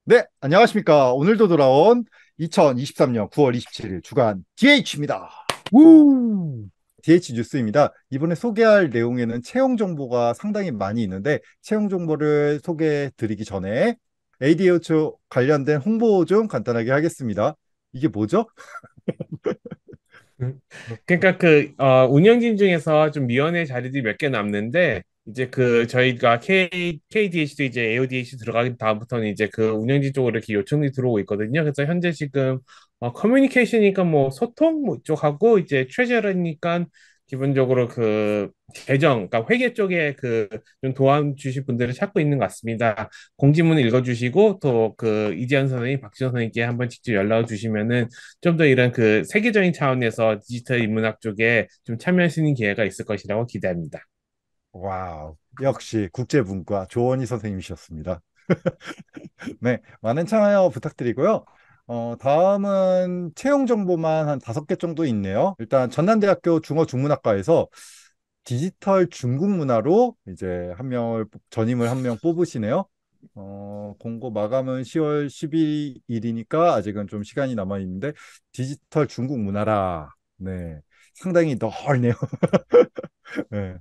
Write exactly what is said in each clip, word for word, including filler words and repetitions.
네, 안녕하십니까. 오늘도 돌아온 이천이십삼 년 구월 이십칠 일 주간 디에이치입니다. 우! 디에이치 뉴스입니다. 이번에 소개할 내용에는 채용 정보가 상당히 많이 있는데 채용 정보를 소개해 드리기 전에 에이디에이치 관련된 홍보 좀 간단하게 하겠습니다. 이게 뭐죠? 음. 그러니까 그 어, 운영진 중에서 좀 미원의 자리들이 몇 개 남는데 이제 그 저희가 K 케이디에이치도 이제 에이오디에이치 들어가기 다음부터는 이제 그 운영진 쪽으로 이렇게 요청이 들어오고 있거든요. 그래서 현재 지금 어, 커뮤니케이션이니까 뭐 소통 뭐 쪽하고 이제 트레저러니까 기본적으로 그 계정, 그러니까 회계 쪽에 그 좀 도와주실 분들을 찾고 있는 것 같습니다. 공지문 읽어주시고 또 그 이재현 선생님, 박지원 선생님께 한번 직접 연락을 주시면은 좀 더 이런 그 세계적인 차원에서 디지털 인문학 쪽에 좀 참여할 수 있는 기회가 있을 것이라고 기대합니다. 와우, 역시 국제문과 조원희 선생님이셨습니다. 네, 많은 참여 부탁드리고요. 어, 다음은 채용 정보만 한 다섯 개 정도 있네요. 일단 전남대학교 중어중문학과에서 디지털 중국 문화로 이제 한 명을 뽑- 전임을 한 명 뽑으시네요. 어, 공고 마감은 시월 십이일이니까 아직은 좀 시간이 남아 있는데 디지털 중국 문화라. 네, 상당히 넓네요. 네,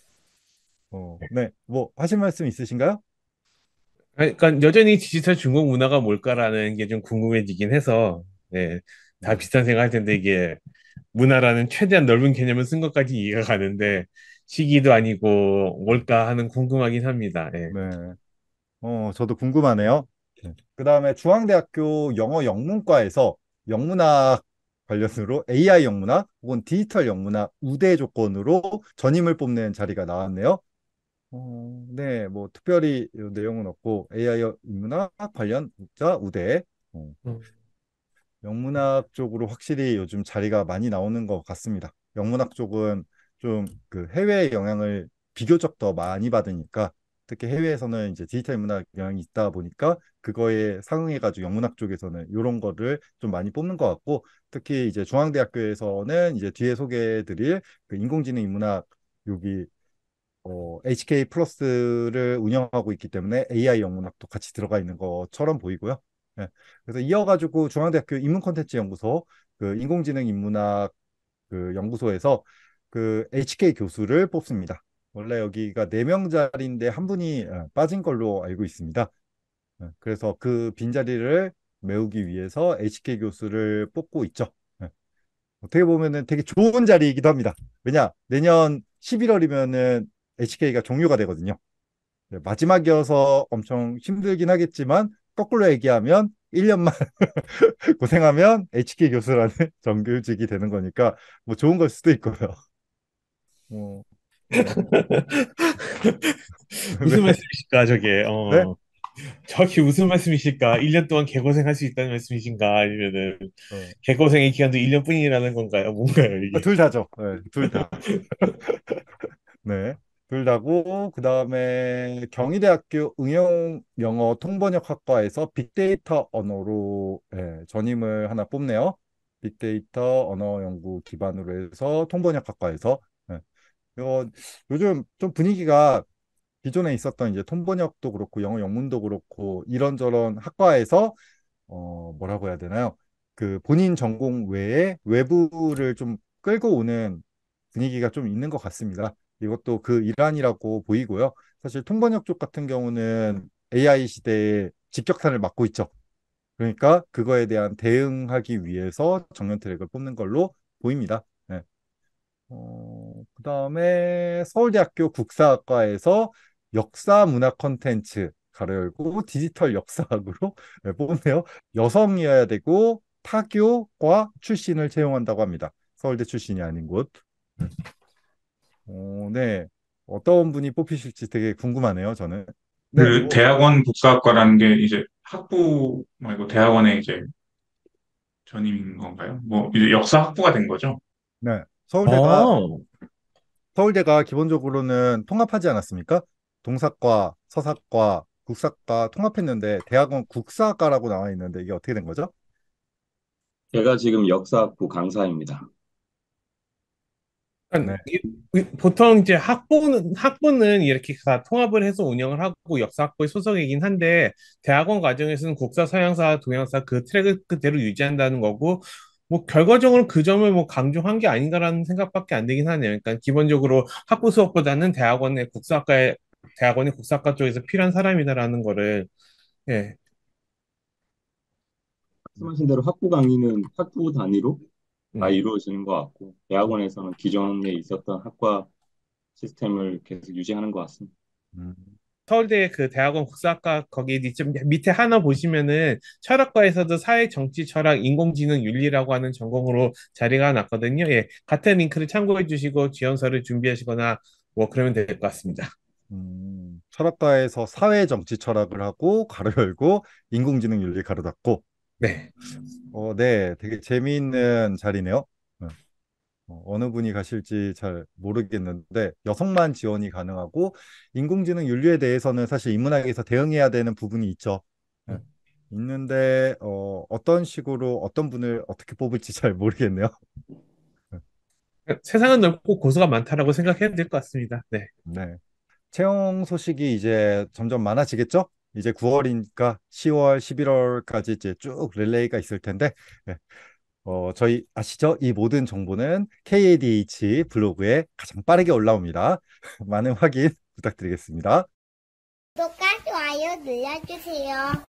어, 네, 뭐 하실 말씀 있으신가요? 그러니까 여전히 디지털 중국 문화가 뭘까라는 게 좀 궁금해지긴 해서 네, 다 네, 비슷한 생각할 텐데 이게 문화라는 최대한 넓은 개념을 쓴 것까지 이해가 가는데 시기도 아니고 뭘까 하는 궁금하긴 합니다. 예. 네. 어, 저도 궁금하네요. 네. 그다음에 중앙대학교 영어 영문과에서 영문학 관련으로 에이아이 영문학 혹은 디지털 영문학 우대 조건으로 전임을 뽑는 자리가 나왔네요. 어, 네, 뭐 특별히 이 내용은 없고 에이아이 영문학 관련 자 우대. 어, 음. 영문학 쪽으로 확실히 요즘 자리가 많이 나오는 것 같습니다. 영문학 쪽은 좀 그 해외의 영향을 비교적 더 많이 받으니까 특히 해외에서는 이제 디지털 문학 영향이 있다 보니까 그거에 상응해가지고 영문학 쪽에서는 이런 거를 좀 많이 뽑는 것 같고 특히 이제 중앙대학교에서는 이제 뒤에 소개해드릴 그 인공지능 인문학 여기 어, 에이치케이 플러스를 운영하고 있기 때문에 에이아이 영문학도 같이 들어가 있는 것처럼 보이고요. 예. 그래서 이어가지고 중앙대학교 인문 콘텐츠 연구소 그 인공지능 인문학 그 연구소에서 그 에이치케이 교수를 뽑습니다. 원래 여기가 네 명짜리인데 한 분이 어, 빠진 걸로 알고 있습니다. 예. 그래서 그 빈자리를 메우기 위해서 에이치케이 교수를 뽑고 있죠. 예. 어떻게 보면은 되게 좋은 자리이기도 합니다. 왜냐, 내년 십일월이면은 에이치케이가 종료가 되거든요. 네, 마지막이어서 엄청 힘들긴 하겠지만, 거꾸로 얘기하면 일 년만 고생하면 에이치케이 교수라는 정규직이 되는 거니까, 뭐 좋은 걸 수도 있고요. 뭐, 네. 무슨 네. 말씀이실까, 저게? 네. 어, 정확히 무슨 말씀이실까? 일 년 동안 개고생할 수 있다는 말씀이신가? 아니면은 어. 개고생의 기간도 일 년뿐이라는 건가요? 뭔가요, 아, 이게? 둘 다죠. 네, 둘 다. 네. 둘 다고, 그 다음에 경희대학교 응용영어 통번역학과에서 빅데이터 언어로 예, 전임을 하나 뽑네요. 빅데이터 언어 연구 기반으로 해서 통번역학과에서. 예. 이거 요즘 좀 분위기가 기존에 있었던 이제 통번역도 그렇고 영어 영문도 그렇고 이런저런 학과에서 어 뭐라고 해야 되나요? 그 본인 전공 외에 외부를 좀 끌고 오는 분위기가 좀 있는 것 같습니다. 이것도 그 일환이라고 보이고요. 사실 통번역 쪽 같은 경우는 에이아이 시대에 직격탄을 맞고 있죠. 그러니까 그거에 대한 대응하기 위해서 정년 트랙을 뽑는 걸로 보입니다. 네. 어, 그다음에 서울대학교 국사학과에서 역사 문화 콘텐츠 가로 열고 디지털 역사학으로 네, 뽑네요. 여성이어야 되고 타교과 출신을 채용한다고 합니다. 서울대 출신이 아닌 곳. 네. 어, 네. 어떤 분이 뽑히실지 되게 궁금하네요, 저는. 네, 그 뭐, 대학원 국사학과라는 게 이제 학부 말고 대학원의 이제 전임인 건가요? 뭐 이제 역사 학부가 된 거죠? 네. 서울대가 어, 서울대가 기본적으로는 통합하지 않았습니까? 동사과, 서사과, 국사과 통합했는데 대학원 국사과라고 나와 있는데 이게 어떻게 된 거죠? 제가 지금 역사학부 강사입니다. 그러니까 네. 이- 이- 보통 이제 학부는 학부는 이렇게 다 통합을 해서 운영을 하고 역사학부의 소속이긴 한데 대학원 과정에서는 국사, 서양사, 동양사 그 트랙을 그대로 유지한다는 거고 뭐 결과적으로 그 점을 뭐 강조한 게 아닌가라는 생각밖에 안 되긴 하네요. 그러니까 기본적으로 학부 수업보다는 대학원의 국사학과에 대학원의 국사학과 쪽에서 필요한 사람이다라는 거를 예, 말씀하신 대로 학부 강의는 학부 단위로 다 음. 이루어지는 것 같고, 대학원에서는 기존에 있었던 학과 시스템을 계속 유지하는 것 같습니다. 음, 서울대 그 대학원 국사학과 거기 밑에 밑에 하나 보시면은 철학과에서도 사회 정치 철학 인공지능 윤리라고 하는 전공으로 자리가 났거든요. 예. 같은 링크를 참고해 주시고 지원서를 준비하시거나 뭐 그러면 될 것 같습니다. 음, 철학과에서 사회 정치 철학을 하고 가로 열고 인공지능 윤리 가로 닫고. 네. 어, 네, 되게 재미있는 자리네요. 네. 어, 어느 분이 가실지 잘 모르겠는데 여성만 지원이 가능하고 인공지능 윤리에 대해서는 사실 인문학에서 대응해야 되는 부분이 있죠. 네. 음. 있는데 어, 어떤 식으로 어떤 분을 어떻게 뽑을지 잘 모르겠네요. 세상은 넓고 고수가 많다라고 생각해야 될 것 같습니다. 네. 네. 채용 소식이 이제 점점 많아지겠죠? 이제 구월이니까 시월, 십일월까지 이제 쭉 릴레이가 있을 텐데, 네. 어, 저희 아시죠? 이 모든 정보는 케이에이디에이치 블로그에 가장 빠르게 올라옵니다. 많은 확인 부탁드리겠습니다. 구독과 좋아요 눌러주세요.